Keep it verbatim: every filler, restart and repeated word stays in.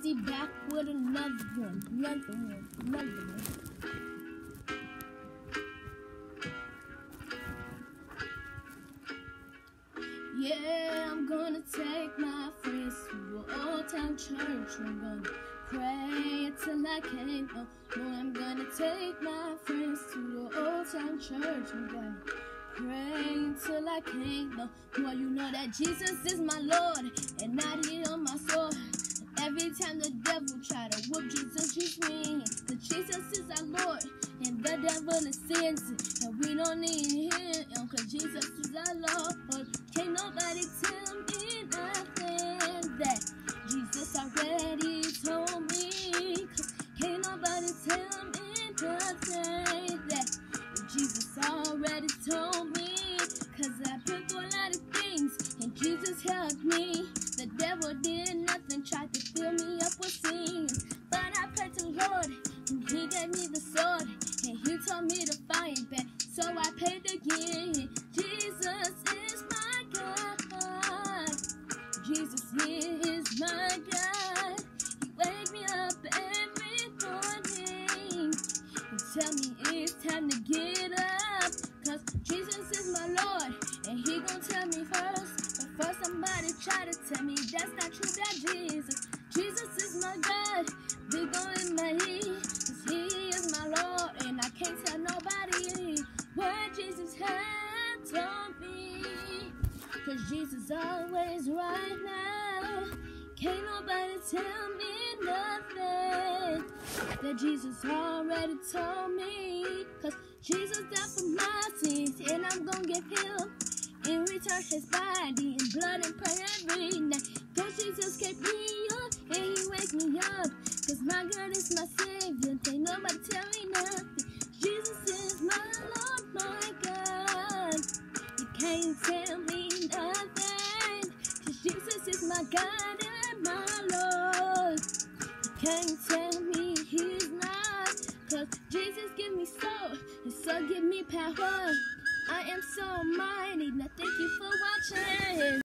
Dizzy back with another one, another one, another one. Yeah, I'm gonna take my friends to an old town church. I'm gonna pray until I can't no more. I'm gonna take my friends to the old town church. I'm gonna pray until I can't no more. You know that Jesus is my Lord and not he on my sword. Every time the devil try to whoop Jesus, he's winning. Cause Jesus is our Lord and the devil is sin. And we don't need him cause Jesus is our Lord. Can't nobody tell me nothing that Jesus already told me. Cause can't nobody tell me nothing that Jesus already told me. Cause I've been through a lot of things and Jesus helped me. The devil did nothing, tried to fill me up with sins. But I prayed to the Lord and he gave me the sword. And he told me to fight back, so I prayed again. Jesus is my God. Jesus is my God. He wake me up every morning and tell me it's time to get up. Cause Jesus is my Lord and he gon' tell me first. But first somebody try to tell me that's not true, that Jesus. Jesus is my God, big on in my head. Cause he is my Lord and I can't tell nobody what Jesus had told me. Cause Jesus always right now. Can't nobody tell me nothing that Jesus already told me. Cause Jesus died for my sins and I'm gonna give him in return his body and blood and pray every night. Cause Jesus kept me up and he wake me up. Cause my God is my Savior, can't nobody tell me nothing. Jesus is my Lord, my God. You can't tell me nothing. Cause Jesus is my God and my Lord. You can't tell me he's not. Cause Jesus give me soul and so give me power. I am so mighty. Now thank you for watching.